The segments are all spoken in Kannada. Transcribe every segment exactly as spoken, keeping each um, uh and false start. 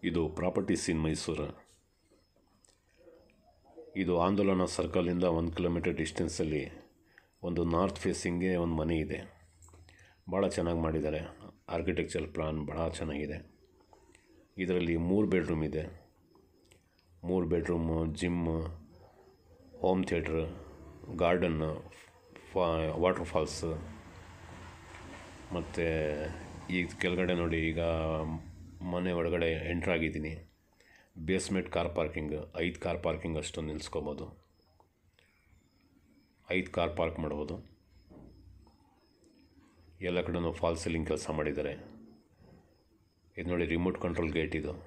ಇದು ಪ್ರಾಪರ್ಟೀಸ್ ಇನ್ ಮೈಸೂರು. ಇದು ಆಂದೋಲನ ಸರ್ಕಲಿಂದ ಒಂದು ಕಿಲೋಮೀಟರ್ ಡಿಸ್ಟೆನ್ಸಲ್ಲಿ ಒಂದು ನಾರ್ತ್ ಫೇಸಿಂಗ್ಗೆ ಒಂದು ಮನೆ ಇದೆ. ಭಾಳ ಚೆನ್ನಾಗಿ ಮಾಡಿದ್ದಾರೆ. ಆರ್ಕಿಟೆಕ್ಚರ್ ಪ್ಲಾನ್ ಭಾಳ ಚೆನ್ನಾಗಿದೆ. ಇದರಲ್ಲಿ ಮೂರು ಬೆಡ್ರೂಮ್ ಇದೆ. ಮೂರು bedroom, gym, home theatre, garden, ಫಾ ವಾಟರ್ ಫಾಲ್ಸ್. ಮತ್ತು ಈಗ ಕೆಳಗಡೆ ನೋಡಿ, ಈಗ ಮನೆ ಒಳಗಡೆ ಎಂಟ್ರಾಗಿದ್ದೀನಿ. ಬೇಸ್ಮೆಂಟ್ ಕಾರ್ ಪಾರ್ಕಿಂಗ್, ಐದು ಕಾರ್ ಪಾರ್ಕಿಂಗ್ ಅಷ್ಟು ನಿಲ್ಲಿಸ್ಕೊಬೋದು. ಐದು ಕಾರ್ ಪಾರ್ಕ್ ಮಾಡ್ಬೋದು. ಎಲ್ಲ ಕಡೆನೂ ಫಾಲ್ ಸೀಲಿಂಗ್ ಕೆಲಸ ಮಾಡಿದ್ದಾರೆ. ಇದು ನೋಡಿ, ರಿಮೋಟ್ ಕಂಟ್ರೋಲ್ ಗೇಟ್ ಇದು.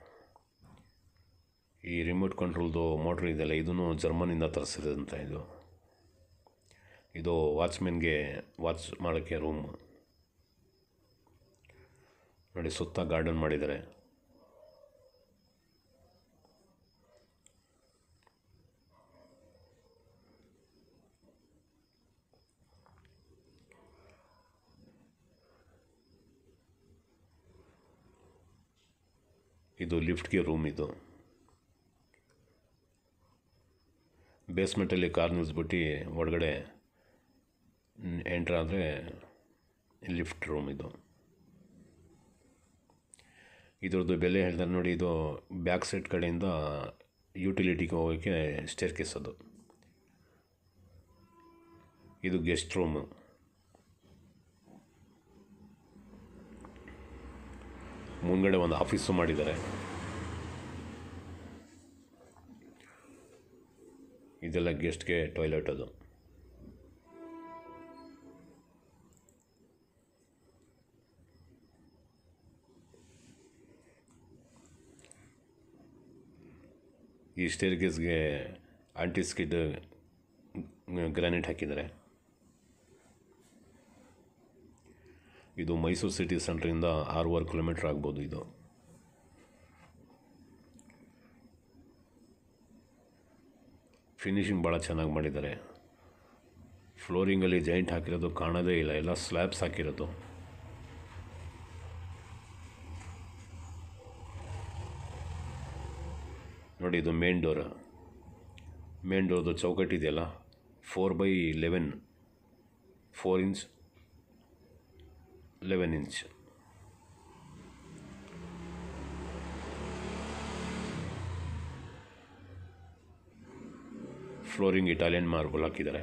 ಈ ರಿಮೋಟ್ ಕಂಟ್ರೋಲ್ದು ಮೋಟ್ರ್ ಇದೆಯಲ್ಲ, ಇದೂ ಜರ್ಮನಿಂದ ತರಿಸಿದಂಥ ಇದು. ಇದು ವಾಚ್ಮೆನ್ಗೆ ವಾಚ್ ಮಾಡೋಕ್ಕೆ ರೂಮ್ ನೋಡಿ. ಸುತ್ತ ಗಾರ್ಡನ್ ಮಾಡಿದ್ದಾರೆ. ಇದು ಲಿಫ್ಟ್ಗೆ ರೂಮ್. ಇದು ಬೇಸ್ಮೆಂಟಲ್ಲಿ ಕಾರ್ ನಿಲ್ಲಿಸ್ಬಿಟ್ಟು ಒಳಗಡೆ ಎಂಟ್ರಾದರೆ ಲಿಫ್ಟ್ ರೂಮ್. ಇದು ಇದ್ರದ್ದು ಬೆಲೆ ಹೇಳ್ತಾರೆ ನೋಡಿ. ಇದು ಬ್ಯಾಕ್ ಸೈಡ್ ಕಡೆಯಿಂದ ಯುಟಿಲಿಟಿಗೆ ಹೋಗೋಕ್ಕೆ ಸ್ಟೇರ್ ಕೇಸ್. ಅದು ಇದು ಗೆಸ್ಟ್ ರೂಮು. ಮುಂಗಡೆ ಒಂದು ಆಫೀಸು ಮಾಡಿದ್ದಾರೆ. ಇದೆಲ್ಲ ಗೆಸ್ಟ್ಗೆ ಟಾಯ್ಲೆಟ್. ಅದು ಈ ಸ್ಟೇರ್ ಕೇಸ್ಗೆ ಆಂಟಿ ಸ್ಕಿಡ್ ಗ್ರಾನೈಟ್ ಹಾಕಿದ್ದಾರೆ. ಇದು ಮೈಸೂರು ಸಿಟಿ ಸೆಂಟ್ರಿಂದ ಆರೂವರೆ ಕಿಲೋಮೀಟ್ರ್ ಆಗ್ಬೋದು. ಇದು ಫಿನಿಷಿಂಗ್ ಭಾಳ ಚೆನ್ನಾಗಿ ಮಾಡಿದ್ದಾರೆ. ಫ್ಲೋರಿಂಗಲ್ಲಿ ಜಾಯಿಂಟ್ ಹಾಕಿರೋದು ಕಾಣೋದೇ ಇಲ್ಲ, ಎಲ್ಲ ಸ್ಲ್ಯಾಬ್ಸ್ ಹಾಕಿರೋದು. ನೋಡಿ, ಇದು ಮೇನ್ ಡೋರ್. ಮೇನ್ ಡೋರ್ದು ಚೌಕಟ್ಟು ಇದೆಯಲ್ಲ, four by eleven four inch eleven inch flooring Italian marble ಹಾಕಿದ್ದಾರೆ.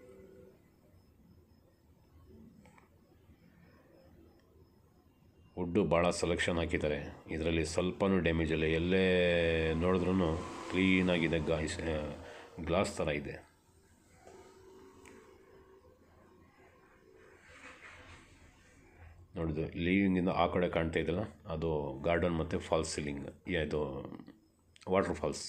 ವುಡ್ಡು ಭಾಳ ಸೆಲೆಕ್ಷನ್ ಹಾಕಿದ್ದಾರೆ. ಇದರಲ್ಲಿ ಸ್ವಲ್ಪನೂ ಡ್ಯಾಮೇಜ್ ಇಲ್ಲ. ಎಲ್ಲೇ ನೋಡಿದ್ರೂ ಕ್ಲೀನಾಗಿದೆ. ಗಾಯ್ಸ್ ಗ್ಲಾಸ್ ಥರ ಇದೆ. ನೋಡಿದ್ದು ಲೀವಿಂಗಿಂದ ಆ ಕಡೆ ಕಾಣ್ತಾ ಇದೆಯಲ್ಲ, ಅದು ಗಾರ್ಡನ್ ಮತ್ತು ಫಾಲ್ಸ್ ಸೀಲಿಂಗ್. ಇದು ವಾಟರ್ ಫಾಲ್ಸ್.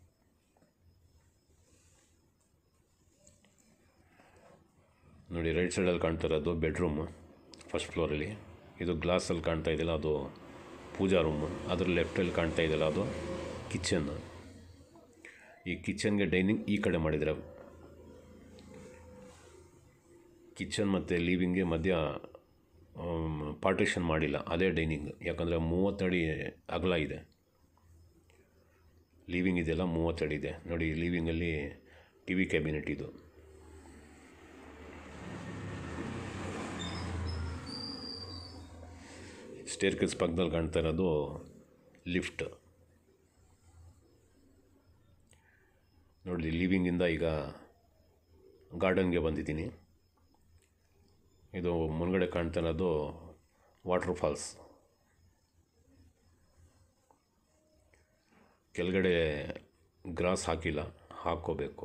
ನೋಡಿ, ರೈಟ್ ಸೈಡಲ್ಲಿ ಕಾಣ್ತಾ ಇರೋದು ಬೆಡ್ರೂಮು ಫಸ್ಟ್ ಫ್ಲೋರಲ್ಲಿ. ಇದು ಗ್ಲಾಸಲ್ಲಿ ಕಾಣ್ತಾ ಇದೆಯಲ್ಲ, ಅದು ಪೂಜಾ ರೂಮು. ಅದ್ರ ಲೆಫ್ಟಲ್ಲಿ ಕಾಣ್ತಾ ಇದೆಯಲ್ಲ, ಅದು ಕಿಚನ್. ಈ ಕಿಚನ್ಗೆ ಡೈನಿಂಗ್ ಈ ಕಡೆ ಮಾಡಿದರೆ, ಕಿಚನ್ ಮತ್ತು ಲಿವಿಂಗ್ಗೆ ಮಧ್ಯ ಪಾರ್ಟಿಷನ್ ಮಾಡಿಲ್ಲ, ಅದೇ ಡೈನಿಂಗ್. ಯಾಕಂದರೆ ಮೂವತ್ತಡಿ ಅಗಲ ಇದೆ. ಲಿವಿಂಗ್ ಇದೆಯಲ್ಲ ಮೂವತ್ತಡಿ ಇದೆ. ನೋಡಿ, ಲಿವಿಂಗಲ್ಲಿ ಟಿ ವಿ ಕ್ಯಾಬಿನೆಟ್. ಇದು ಸ್ಟೇರ್ ಕೇಸ್ ಪಕ್ಕದಲ್ಲಿ ಕಾಣ್ತಾ ಇರೋದು ಲಿಫ್ಟ್. ನೋಡಿ, ಲಿವಿಂಗಿಂದ ಈಗ ಗಾರ್ಡನ್ಗೆ ಬಂದಿದ್ದೀನಿ. ಇದು ಮುಂದ್ಗಡೆ ಕಾಣ್ತಾ ಇರೋದು ವಾಟರ್ ಫಾಲ್ಸ್. ಕೆಳಗಡೆ ಗ್ರಾಸ್ ಹಾಕಿಲ್ಲ, ಹಾಕ್ಕೋಬೇಕು.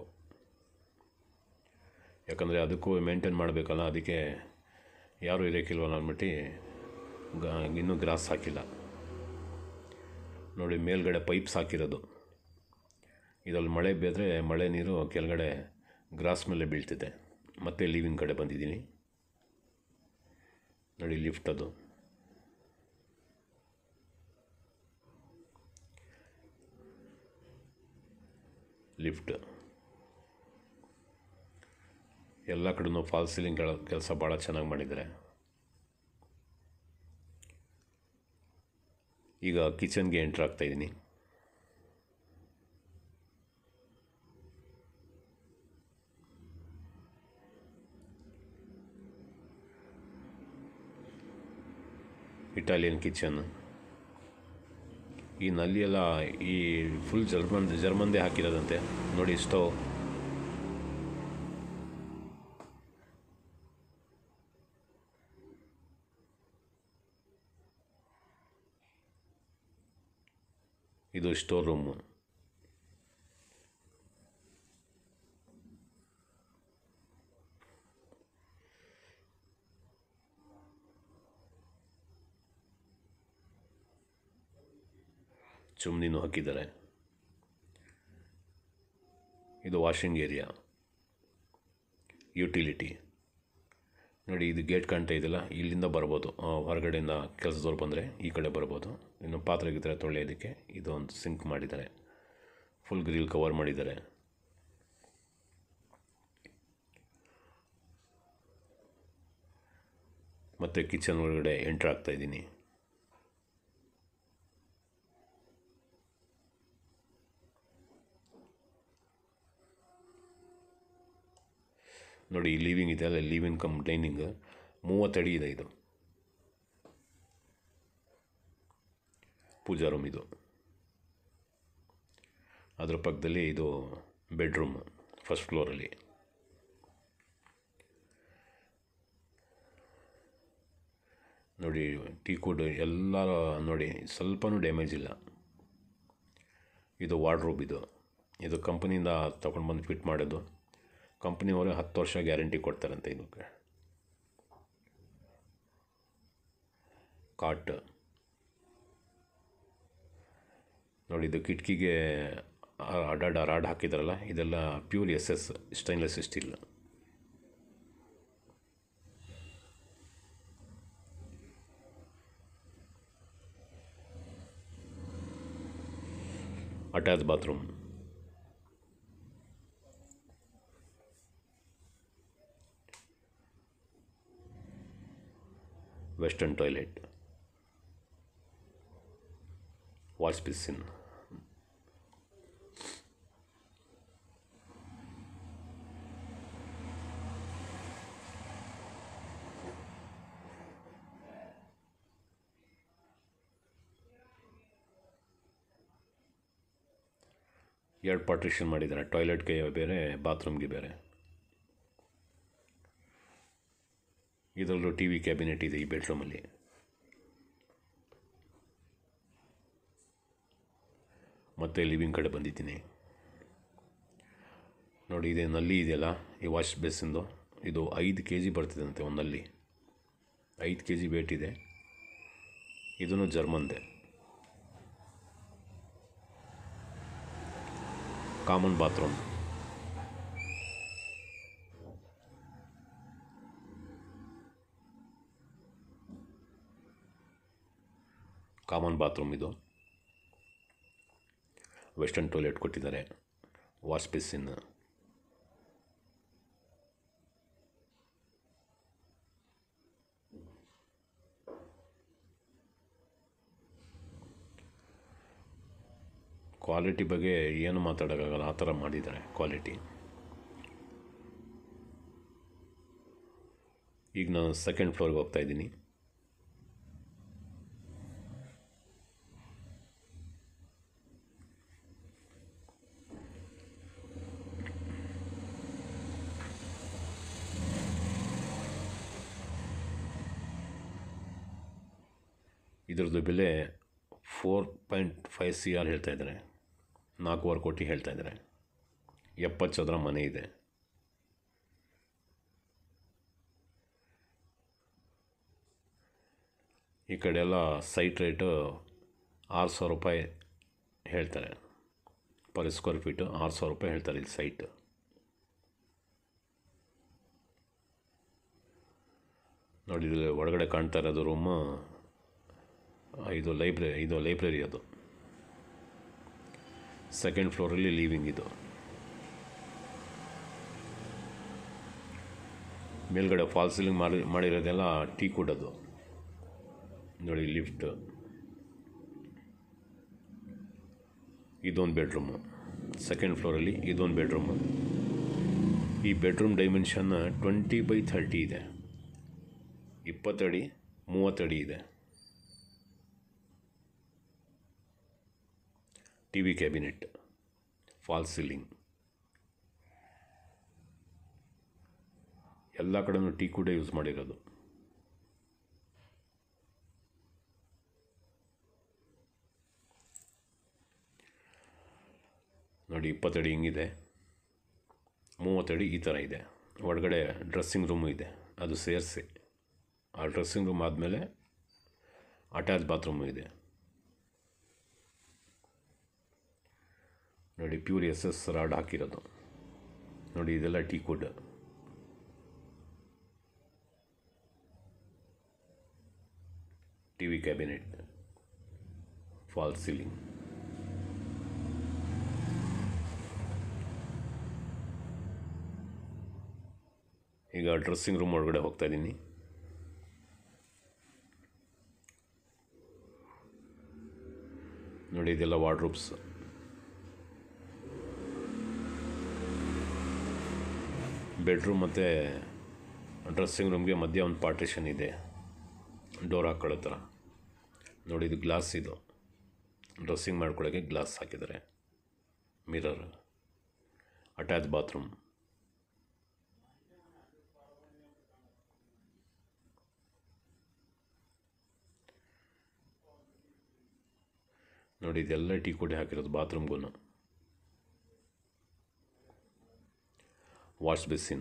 ಯಾಕಂದರೆ ಅದಕ್ಕೂ ಮೇಂಟೈನ್ ಮಾಡಬೇಕಲ್ಲ, ಅದಕ್ಕೆ ಯಾರೂ ಇರೋಕ್ಕಿಲ್ವಲ್ಲ ಅಂದ್ಬಿಟ್ಟು ಗ ಇನ್ನೂ ಗ್ರಾಸ್ ಹಾಕಿಲ್ಲ. ನೋಡಿ, ಮೇಲ್ಗಡೆ ಪೈಪ್ಸ್ ಹಾಕಿರೋದು. ಇದರಲ್ಲಿ ಮಳೆ ಬಿದ್ದರೆ ಮಳೆ ನೀರು ಕೆಳಗಡೆ ಗ್ರಾಸ್ ಮೇಲೆ ಬೀಳ್ತಿದೆ. ಮತ್ತೆ ಲಿವಿಂಗ್ ಕಡೆ ಬಂದಿದ್ದೀನಿ. ನೋಡಿ, ಲಿಫ್ಟ್. ಅದು ಲಿಫ್ಟ್ ಎಲ್ಲ ಕಡೆನೂ ಫಾಲ್ಸ್ ಸೀಲಿಂಗ್ ಕೆಲಸ ಭಾಳ ಚೆನ್ನಾಗಿ ಮಾಡಿದ್ದಾರೆ. ಈಗ ಕಿಚನ್ಗೆ ಎಂಟ್ರ್ ಆಗ್ತಾಯಿದ್ದೀನಿ. Italian kitchen. ಈ ನಲ್ಲಿ ಎಲ್ಲ ಈ ಫುಲ್ ಜರ್ಮನ್ ಜರ್ಮನ್ದೇ ಹಾಕಿರೋದಂತೆ ನೋಡಿ. ಸ್ಟವ್ ಇದು ಸ್ಟೋರ್ ರೂಮು. ಚುಮ್ನಿನೂ ಹಾಕಿದ್ದಾರೆ. ಇದು ವಾಷಿಂಗ್ ಏರಿಯಾ, ಯುಟಿಲಿಟಿ ನೋಡಿ. ಇದು ಗೇಟ್ ಕಾಣ್ತಾ ಇದೆಯಲ್ಲ, ಇಲ್ಲಿಂದ ಬರ್ಬೋದು. ಹೊರಗಡೆಯಿಂದ ಕೆಲಸದವ್ರು ಬಂದರೆ ಈ ಕಡೆ ಬರ್ಬೋದು. ಇನ್ನು ಪಾತ್ರೆ ಗಿತ್ರೆ ತೊಳೆಯೋದಕ್ಕೆ ಇದು ಒಂದು ಸಿಂಕ್ ಮಾಡಿದ್ದಾರೆ. ಫುಲ್ ಗ್ರಿಲ್ ಕವರ್ ಮಾಡಿದ್ದಾರೆ. ಮತ್ತು ಕಿಚನ್ ಒಳಗಡೆ ಎಂಟ್ರ್ ಆಗ್ತಾಯಿದ್ದೀನಿ. ನೋಡಿ, ಲಿವಿಂಗ್ ಇದೆ ಅಲ್ಲ, ಲಿವಿಂಗ್ ಕಮ್ ಡೈನಿಂಗ್ ಮೂವತ್ತು ಅಡಿ ಇದೆ. ಇದು ಪೂಜಾ ರೂಮ್. ಇದು ಅದರ ಪಕ್ಕದಲ್ಲಿ ಇದು ಬೆಡ್ರೂಮ್ ಫಸ್ಟ್ ಫ್ಲೋರಲ್ಲಿ. ನೋಡಿ, ಟೀ ಕುಡ್ ಎಲ್ಲ ನೋಡಿ, ಸ್ವಲ್ಪನೂ ಡ್ಯಾಮೇಜ್ ಇಲ್ಲ. ಇದು ವಾರ್ಡ್ರೋಬ್. ಇದು ಇದು ಕಂಪನಿಯಿಂದ ತಗೊಂಡು ಬಂದು ಫಿಟ್ ಮಾಡೋದು. ಕಂಪ್ನಿಯವರು ಹತ್ತು ವರ್ಷ ಗ್ಯಾರಂಟಿ ಕೊಡ್ತಾರಂತೆ ಇದಕ್ಕೆ. ಕಾಟ್ ನೋಡಿ, ಇದು ಕಿಟಕಿಗೆ ಅಡ್ಡಾಡ ರಾಡ್ ಹಾಕಿದಾರಲ್ಲ, ಇದೆಲ್ಲ pure S S stainless steel. Attach bathroom. Western toilet, wash basin. ಎರಡು ಪಾರ್ಟಿಷನ್ ಮಾಡಿದ್ದಾರೆ, ಟಾಯ್ಲೆಟ್ಗೆ ಬೇರೆ, ಬಾತ್ರೂಮ್ಗೆ ಬೇರೆ. ಇದರಲ್ಲೂ ಟಿ ವಿ ಕ್ಯಾಬಿನೆಟ್ ಇದೆ ಈ ಬೆಡ್ರೂಮಲ್ಲಿ. ಮತ್ತೆ ಲಿವಿಂಗ್ ಕಡೆ ಬಂದಿದ್ದೀನಿ. ನೋಡಿ, ಇದೇ ನಲ್ಲಿ ಇದೆಯಲ್ಲ, ಈ ವಾಶ್ ಬೇಸಿಂದು, ಇದು ಐದು ಕೆ ಜಿ ಬರ್ತಿದಂತೆ ಒಂದು ನಲ್ಲಿ. ಐದು ಕೆ ಜಿ ವೇಟ್ ಇದೆ. ಇದನ್ನು ಜರ್ಮನ್ದೆ. Common bathroom. ಕಾಮನ್ ಬಾತ್ರೂಮ್ ಇದು. ವೆಸ್ಟರ್ನ್ ಟಾಯ್ಲೆಟ್ ಕೊಟ್ಟಿದ್ದಾರೆ. Wash basin. ಕ್ವಾಲಿಟಿ ಬಗ್ಗೆ ಏನು ಮಾತಾಡೋಕ್ಕಾಗಲ್ಲ, ಆ ಥರ ಮಾಡಿದ್ದಾರೆ ಕ್ವಾಲಿಟಿ. ಈಗ ನಾನು ಸೆಕೆಂಡ್ ಫ್ಲೋರ್ಗೆ ಹೋಗ್ತಾ ಇದ್ದೀನಿ. ಇದರದ್ದು ಬೆಲೆ four point five C R ಹೇಳ್ತಾ ಇದ್ದಾರೆ. ನಾಲ್ಕೂವರೆ ಕೋಟಿ ಹೇಳ್ತಾ ಇದ್ದಾರೆ. ಎಪ್ಪತ್ತು ಚದರ ಮನೆ ಇದೆ. ಈ ಕಡೆ ಎಲ್ಲ ಸೈಟ್ ರೇಟು ಆರು ಸಾವಿರ ರೂಪಾಯಿ ಹೇಳ್ತಾರೆ ಪರ್ ಸ್ಕ್ವೇರ್ ಫೀಟು. ಆರು ಸಾವಿರ ರೂಪಾಯಿ ಹೇಳ್ತಾರೆ ಇಲ್ಲಿ ಸೈಟ್. ನೋಡಿ, ಇಲ್ಲಿ ಒಳಗಡೆ ಕಾಣ್ತಾ ಇರೋದು ರೂಮು. ಇದು ಲೈಬ್ರರಿ, ಇದು ಲೈಬ್ರರಿ. ಅದು ಸೆಕೆಂಡ್ ಫ್ಲೋರಲ್ಲಿ ಲಿವಿಂಗ್. ಇದು ಮೇಲ್ಗಡೆ ಫಾಲ್ ಸೀಲಿಂಗ್ ಮಾಡಿ ಮಾಡಿರೋದೆಲ್ಲ ಟೀ ಕುಡ್. ಅದು ನೋಡಿ, ಲಿಫ್ಟ್. ಇದೊಂದು ಬೆಡ್ರೂಮು. ಸೆಕೆಂಡ್ ಫ್ಲೋರಲ್ಲಿ ಇದೊಂದು ಬೆಡ್ರೂಮು. ಈ bedroom dimension twenty by thirty ಇದೆ. ಇಪ್ಪತ್ತಡಿ ಮೂವತ್ತಡಿ ಇದೆ. T V cabinet, false ceiling, ಎಲ್ಲ ಕಡೆನೂ ಟೀ ಕೂಡ ಯೂಸ್ ಮಾಡಿರೋದು. ನೋಡಿ ಇಪ್ಪತ್ತಡಿ ಹಿಂಗಿದೆ, ಮೂವತ್ತಡಿ ಈ ಥರ ಇದೆ. ಒಳಗಡೆ ಡ್ರೆಸ್ಸಿಂಗ್ ರೂಮು ಇದೆ, ಅದು ಸೇರಿಸಿ. ಆ ಡ್ರೆಸ್ಸಿಂಗ್ ರೂಮ್ ಆದಮೇಲೆ ಅಟ್ಯಾಚ್ ಬಾತ್ರೂಮು ಇದೆ. ನೋಡಿ ಪ್ಯೂರ್ ಎಸ್ ಎಸ್ ರಾಡ್ ಹಾಕಿರೋದು. ನೋಡಿ ಇದೆಲ್ಲ teak wood. T V cabinet, false ceiling. ಈಗ ಡ್ರೆಸ್ಸಿಂಗ್ ರೂಮ್ ಒಳಗಡೆ ಹೋಗ್ತಾ ಇದ್ದೀನಿ. ನೋಡಿ ಇದೆಲ್ಲ ವಾರ್ಡ್ರೋಬ್ಸ್. ಬೆಡ್ರೂಮ್ ಮತ್ತು ಡ್ರೆಸ್ಸಿಂಗ್ ರೂಮ್ಗೆ ಮಧ್ಯೆ ಒಂದು ಪಾರ್ಟಿಷನ್ ಇದೆ, ಡೋರ್ ಹಾಕ್ಕೊಳ್ಳೋ ಥರ. ನೋಡಿ ಇದು ಗ್ಲಾಸ್. ಇದು ಡ್ರೆಸ್ಸಿಂಗ್ ಮಾಡ್ಕೊಳ್ಳೋಕ್ಕೆ ಗ್ಲಾಸ್ ಹಾಕಿದ್ದಾರೆ. ಮಿರರ್. Attach bathroom. ನೋಡಿ ಇದೆಲ್ಲ ಟೀ ಕುಡಿ ಹಾಕಿರೋದು ಬಾತ್ರೂಮ್ಗೂ. Wash basin.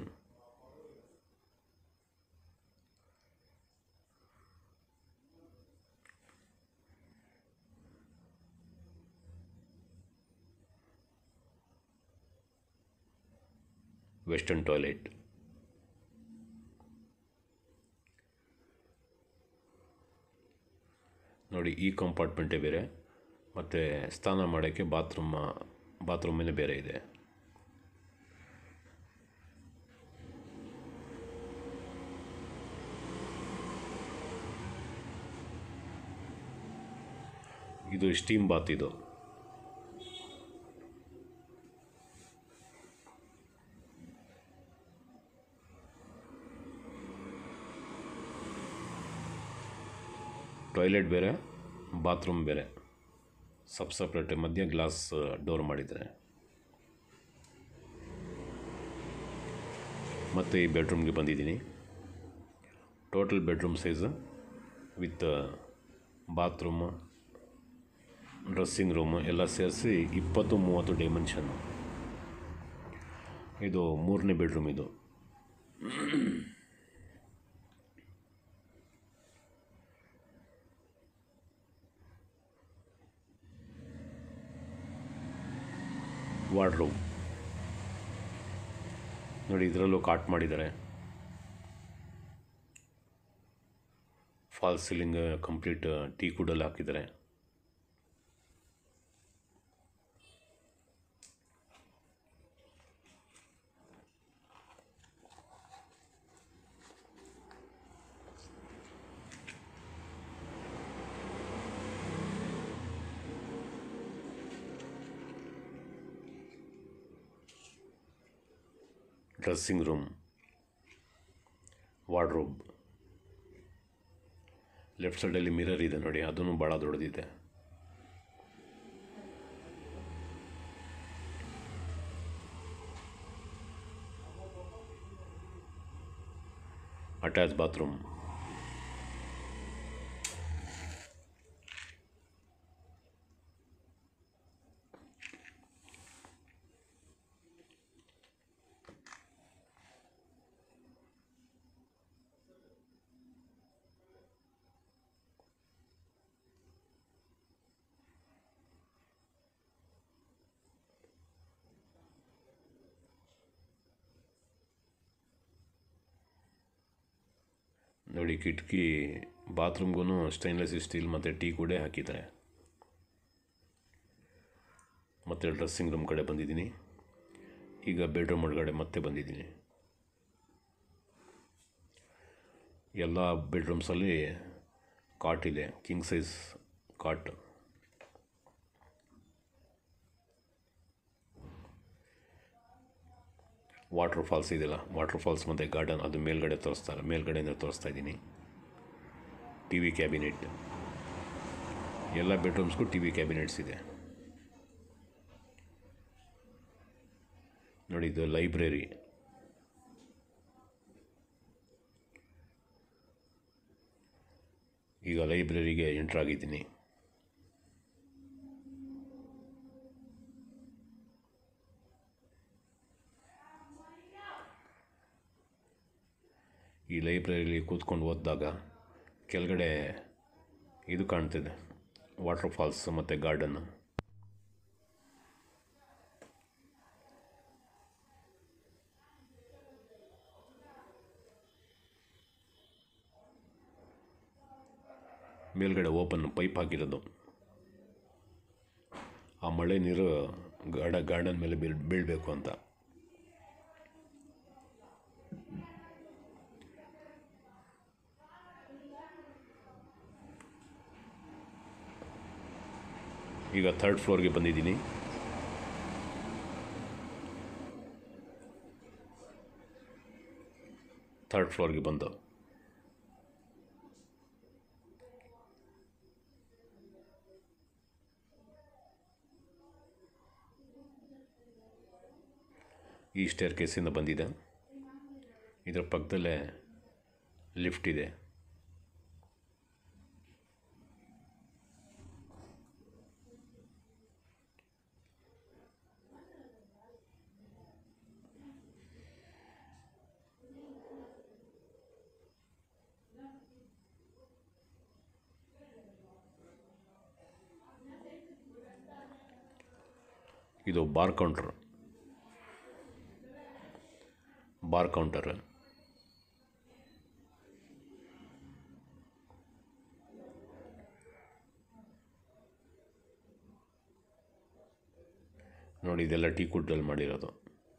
Western toilet. ನೋಡಿ ಈ ಕಂಪಾರ್ಟ್ಮೆಂಟೇ ಬೇರೆ, ಮತ್ತು ಸ್ನಾನ ಮಾಡೋಕ್ಕೆ ಬಾತ್ರೂಮ್ ಬಾತ್ರೂಮೇ ಬೇರೆ ಇದೆ. ಇದು ಸ್ಟೀಮ್ ಬಾತ್. ಇದು ಟಾಯ್ಲೆಟ್ ಬೇರೆ, ಬಾತ್ರೂಮ್ ಬೇರೆ, ಸಬ್ ಸಪ್ರೇಟ್. ಮಧ್ಯೆ ಗ್ಲಾಸ್ ಡೋರ್ ಮಾಡಿದ್ದಾರೆ. ಮತ್ತು ಈ ಬೆಡ್ರೂಮ್ಗೆ ಬಂದಿದ್ದೀನಿ. Total bedroom size with bathroom, dressing room ಎಲ್ಲ ಸೇರಿಸಿ ಇಪ್ಪತ್ತು ಮೂವತ್ತು ಡೈಮೆನ್ಷನ್ನು. ಇದು ಮೂರನೇ ಬೆಡ್ರೂಮ್. ಇದು ವಾರ್ಡ್ರೋಬ್. ನೋಡಿ ಇದರಲ್ಲೂ ಕಾಟ್ ಮಾಡಿದ್ದಾರೆ. ಫಾಲ್ಸ್ ಸೀಲಿಂಗ್ ಕಂಪ್ಲೀಟ್ ಟೀ ಕುಡಲ್ಲಿ ಹಾಕಿದ್ದಾರೆ. Dressing room, wardrobe. ಲೆಫ್ಟ್ ಸೈಡಲ್ಲಿ ಮಿರರ್ ಇದೆ ನೋಡಿ, ಅದೂ ಭಾಳ ದೊಡ್ಡದಿದೆ. Attach bathroom. ನೋಡಿ ಕಿಟಕಿ, ಬಾತ್ರೂಮ್ಗೂ ಸ್ಟೈನ್ಲೆಸ್ ಸ್ಟೀಲ್ ಮತ್ತು ಟೀ ಕೂಡ ಹಾಕಿದ್ದಾರೆ. ಮತ್ತು ಡ್ರೆಸ್ಸಿಂಗ್ ರೂಮ್ ಕಡೆ ಬಂದಿದ್ದೀನಿ. ಈಗ ಬೆಡ್ರೂಮ್ ಒಳಗಡೆ ಮತ್ತೆ ಬಂದಿದ್ದೀನಿ. ಎಲ್ಲ ಬೆಡ್ರೂಮ್ಸಲ್ಲಿ ಕಾಟ್ ಇದೆ, king size cot. Water falls ಇದೆಯಲ್ಲ, ವಾಟ್ರ್ ಫಾಲ್ಸ್ ಮತ್ತು ಗಾರ್ಡನ್ ಅದು ಮೇಲ್ಗಡೆ ತೋರಿಸ್ತಾರೆ, ಮೇಲ್ಗಡೆಯಿಂದ ತೋರಿಸ್ತಾ ಇದ್ದೀನಿ. ಟಿ ವಿ ಕ್ಯಾಬಿನೆಟ್, ಎಲ್ಲ ಬೆಡ್ರೂಮ್ಸ್ಗೂ ಟಿ ವಿ ಕ್ಯಾಬಿನೆಟ್ಸ್ ಇದೆ ನೋಡಿ. ಇದು ಲೈಬ್ರರಿ, ಈಗ ಲೈಬ್ರರಿಗೆ ಎಂಟ್ರ್ ಆಗಿದ್ದೀನಿ. ಈ ಲೈಬ್ರರಿಲಿ ಕೂತ್ಕೊಂಡು ಓದಿದಾಗ ಕೆಳಗಡೆ ಇದು ಕಾಣ್ತಿದೆ, ವಾಟರ್ ಫಾಲ್ಸ್ ಮತ್ತು ಗಾರ್ಡನ್ನು. ಮೇಲ್ಗಡೆ ಓಪನ್ ಪೈಪ್ ಹಾಕಿರೋದು, ಆ ಮಳೆ ನೀರು ಗಾರ್ಡ ಗಾರ್ಡನ್ ಮೇಲೆ ಬೀಳ್ ಬೀಳಬೇಕು ಅಂತ. ಈಗ ಥರ್ಡ್ ಫ್ಲೋರ್ಗೆ ಬಂದಿದ್ದೀನಿ. ಥರ್ಡ್ ಫ್ಲೋರ್ಗೆ ಬಂದು ಈ ಸ್ಟೇರ್ ಕೇಸಿಂದ ಬಂದಿದೆ. ಇದರ ಪಕ್ಕದಲ್ಲೇ ಲಿಫ್ಟ್ ಇದೆ. ಇದು ಬಾರ್ ಕೌಂಟರ್, ಬಾರ್ ಕೌಂಟರ್ ನೋಡಿ. ಇದೆಲ್ಲ ಟೀ ಕುಡ್ಡಲ್ಲಿ ಮಾಡಿರೋದು.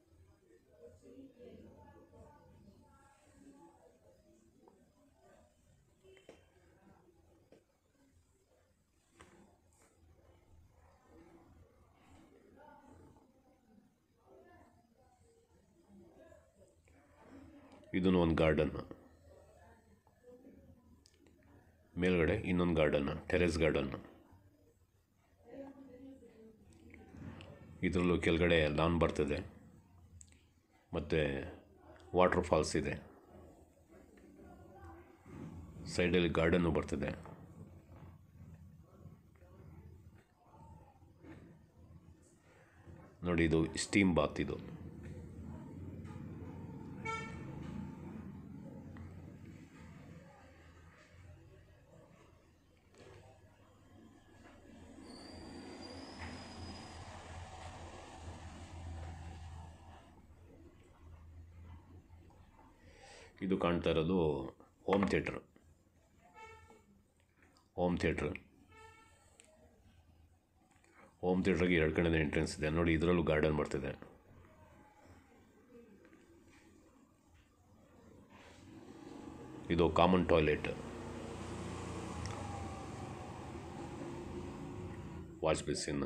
ಇದನ್ನು ಒಂದು ಗಾರ್ಡನ್ನು, ಮೇಲ್ಗಡೆ ಇನ್ನೊಂದು ಗಾರ್ಡನ್ನು, ಟೆರೆಸ್ ಗಾರ್ಡನ್ನು. ಇದರಲ್ಲೂ ಕೆಳಗಡೆ ಲಾನ್ ಬರ್ತದೆ ಮತ್ತು ವಾಟರ್ ಫಾಲ್ಸ್ ಇದೆ, ಸೈಡಲ್ಲಿ ಗಾರ್ಡನ್ನು ಬರ್ತದೆ. ನೋಡಿ, ಇದು ಸ್ಟೀಮ್ ಬಾತ್. ಇದು ಇದು ಕಾಣ್ತಾ ಇರೋದು home theatre. Home theatre home ಥಿಯೇಟ್ರಿಗೆ ಎರಡು ಕಡೆ ಎಂಟ್ರೆನ್ಸ್ ಇದೆ ನೋಡಿ. ಇದರಲ್ಲೂ ಗಾರ್ಡನ್ ಬರ್ತಿದೆ. ಇದು ಕಾಮನ್ ಟಾಯ್ಲೆಟ್, ವಾಶ್ ಬೇಸಿನ್.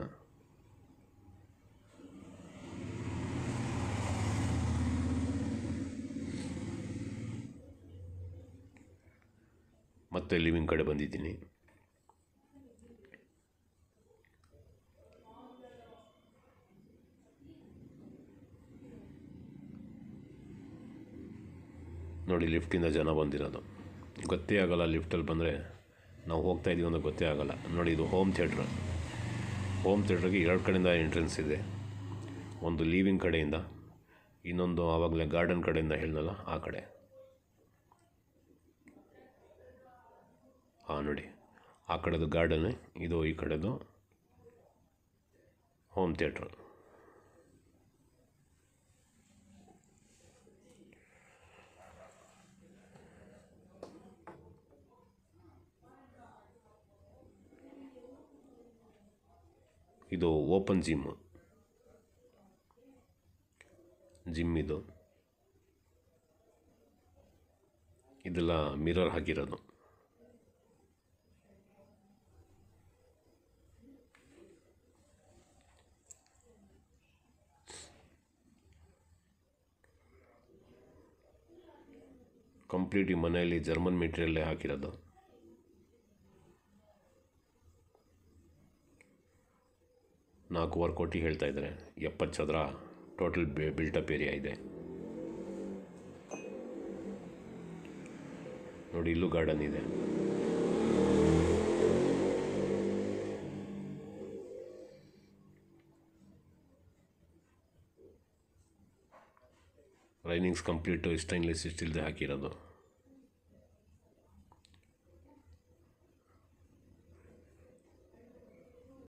ಮತ್ತೆ ಲಿವಿಂಗ್ ಕಡೆ ಬಂದಿದ್ದೀನಿ. ನೋಡಿ, ಲಿಫ್ಟಿಂದ ಜನ ಬಂದಿರೋದು ಗೊತ್ತೇ ಆಗೋಲ್ಲ. ಲಿಫ್ಟಲ್ಲಿ ಬಂದರೆ ನಾವು ಹೋಗ್ತಾ ಇದ್ದೀವಿ ಅಂತ ಗೊತ್ತೇ ಆಗೋಲ್ಲ. ನೋಡಿ, ಇದು ಹೋಮ್ ಥಿಯೇಟ್ರ್. ಹೋಮ್ ಥಿಯೇಟ್ರಿಗೆ ಎರಡು ಕಡೆಯಿಂದ ಎಂಟ್ರೆನ್ಸ್ ಇದೆ. ಒಂದು ಲಿವಿಂಗ್ ಕಡೆಯಿಂದ, ಇನ್ನೊಂದು ಆವಾಗಲೇ ಗಾರ್ಡನ್ ಕಡೆಯಿಂದ ಹೇಳಿದ್ನಲ್ಲ ಆ ಕಡೆ. ಹಾಂ ನೋಡಿ, ಆ ಕಡೆದು ಗಾರ್ಡನ್, ಇದು ಈ ಕಡೆದು ಹೋಮ್ ಥಿಯೇಟ್ರ್. ಇದು ಓಪನ್ ಜಿಮ್, ಜಿಮ್ ಇದು. ಇದೆಲ್ಲ ಮಿರರ್ ಹಾಕಿರೋದು. ಕಂಪ್ಲೀಟ್ ಈ ಮನೆಯಲ್ಲಿ ಜರ್ಮನ್ ಮೆಟೀರಿಯಲ್ಲೇ ಹಾಕಿರೋದು. ನಾಲ್ಕೂವರೆ ಕೋಟಿ ಹೇಳ್ತಾ ಇದ್ದಾರೆ. ಎಪ್ಪತ್ತು ಚದರ ಟೋಟಲ್ ಬಿಲ್ಟಪ್ ಏರಿಯಾ ಇದೆ. ನೋಡಿ, ಇಲ್ಲೂ ಗಾರ್ಡನ್ ಇದೆ. ರೈನಿಂಗ್ಸ್ ಕಂಪ್ಲೀಟು ಸ್ಟೈನ್ಲೆಸ್ ಸ್ಟೀಲ್ದೇ ಹಾಕಿರೋದು.